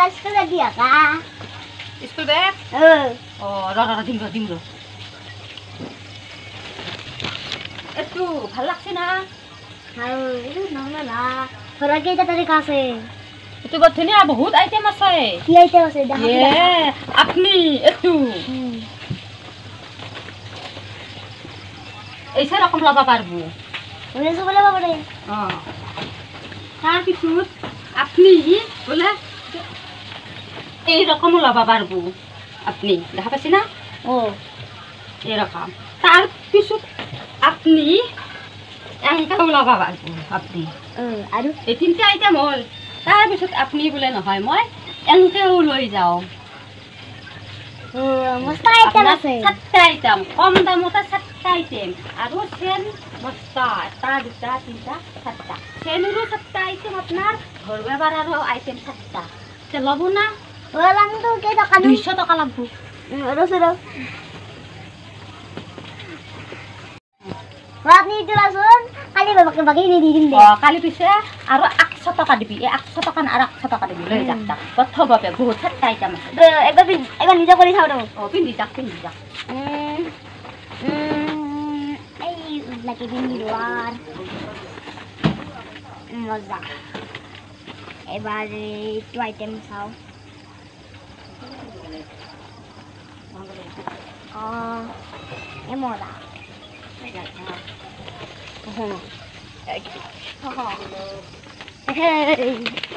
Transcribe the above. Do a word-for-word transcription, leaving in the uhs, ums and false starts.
এটা স্কুলে দিয়া কা স্কুল ব্যাগ ও ও র র দিম র দিম র একটু ভাল লাগছে না আর এই না না না তোরা কে এটা তারে কাছে একটু ধুনিয়া বহুত আইটেম আছে কি আইতে আছে দেখা এ আপনি একটু হুম এই রকম লবা পারবো ওরে তো বলে বাবা রে ও তার পিছত আপনি বলে এই রকম লবা পারবো আপনি দেখা পাচ্ছি না ও এরকম তার পিছত আপনি এংকাও লবা পারবো আপনি ও আৰু এই তিনটা আইটেম হল তার পিছত আপনি বলে নহয় মই এংকেও লৈ যাও ও মস্ত আইটেম আছে সাতটা আইটেম কম দামতে সাতটা আইটেম আৰু চেন মস্তা এটা দুটা তিনটা সাতটা চেনৰো সাতটা আইটেম আপনার ঘর ব্যবহারেরও আইটেম সাতটা তে লব না ও লাংটো কে টাকা দুইশ টাকা লাগবো রসে রস আপনি দিলাছুন কালি বাবাকে বাকি নি দিম দে অ কালি পিছে আৰু একশ টাকা দিবি এই একশ টাকা আৰু একশ টাকা দিবি লৈ যাক তাক প্ৰথম বাবে বহুত সাতটা আইটেম আছে একবার একবার নিজে করে খাও দাও অ পিন্ধি যাক পিন্ধি যাক এই লাগে পিন্ধি আর মজা এবার একটু আইটেম খাও এ মজা হ্যাঁ